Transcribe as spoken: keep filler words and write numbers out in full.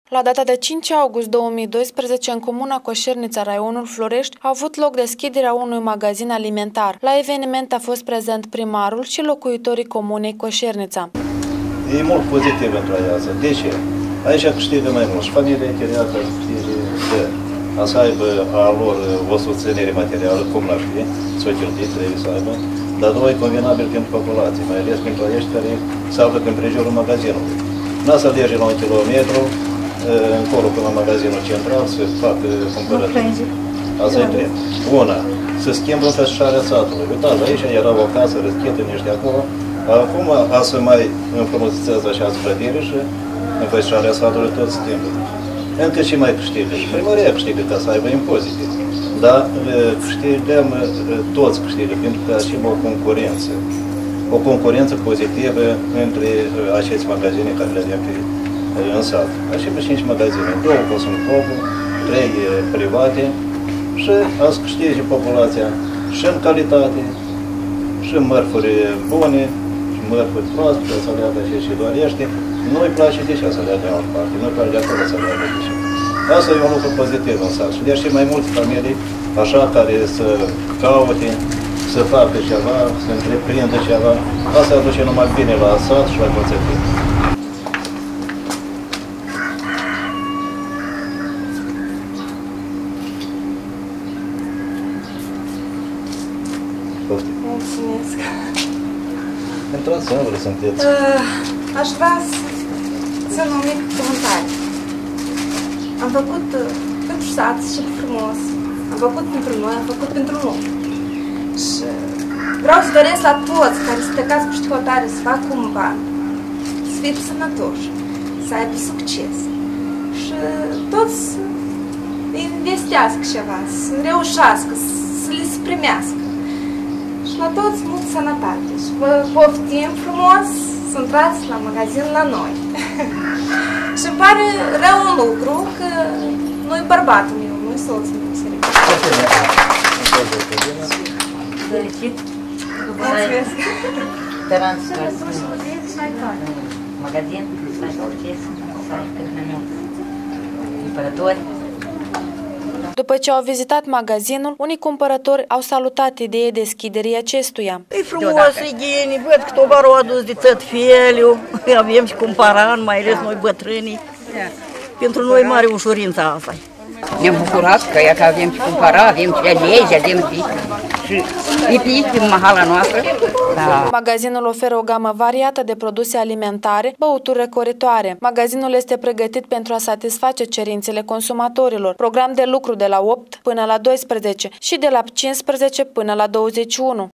La data de cinci august două mii doisprezece, în comuna Coșernița, raionul Florești, a avut loc deschiderea unui magazin alimentar. La eveniment a fost prezent primarul și locuitorii comunei Coșernița. E mult pozitiv pentru aceasta. De ce? Aici câștigă mai mult și familiile chiriată câștigă de a să aibă a lor o susținere materială, cum l-ar fi, să o cheltuie, trebuie să aibă, dar doi convenabil pentru populație, mai ales pentru acești care se află în prejurul magazinului. Nu să alerge la un kilometru, încolo până la magazinul central, să facă cumpărături. Asta e drept. Una, să schimbă înfășurarea satului. Uitați, aici era o casă răschită niște acolo. Acum, a să mai înfrumusețează așa sprădire și înfășurarea satului tot schimbă. Încă și mai câștigă. Și primăria câștigă ca să aibă impozite. Dar câștigăm, toți câștigă, pentru că și o concurență. O concurență pozitivă între aceste magazine care le avem în sat. Așa pe cinci magazine, două consumatorii, trei private și azi câștige populația și în calitate, și în mărfuri bune, și mărfuri proaspete, să le adă și dorește. Nu-i place de ce să le adă în altă parte, nu-i place de acolo să le adă de ce. Asta e un lucru pozitiv în sat. Și deși mai multe familii, așa, care să caute, să facă ceva, să întreprindă ceva, asta aduce numai bine la sat și la consecință. Mulțumesc. Intrați singură, sunteți. Uh, aș vrea să țin un mic comentariu. Am făcut uh, pentru sat și frumos. Am făcut pentru noi, am făcut pentru noi. Și vreau să doresc la toți care se plecați cu știotare să facă un ban, să fie sănătoși, să aibă succes. Și toți să investească ceva, să reușească, să le se primească. Și la toți mult sănătate și vă poftim frumos să intrați la magazin la noi. Și îmi pare rău un lucru că nu-i bărbatul meu, nu-i soțul meu, să ridică. Mulțumesc! Magazin, să ai succes, să ai cât mai mult cumpărători. După ce au vizitat magazinul, unii cumpărători au salutat ideea deschiderii acestuia. E frumos, igienic, văd că tovarul a adus de tot felul, avem și cumpăran, mai ales noi bătrânii. Pentru noi mare ușurința asta. Ne-am bucurat că, că avem ce cumpăra, avem ce alege, avem ce... Și e pe în mahala noastră. Da. Magazinul oferă o gamă variată de produse alimentare, băuturi răcoritoare. Magazinul este pregătit pentru a satisface cerințele consumatorilor. Program de lucru de la opt până la douăsprezece și de la cincisprezece până la douăzeci și unu.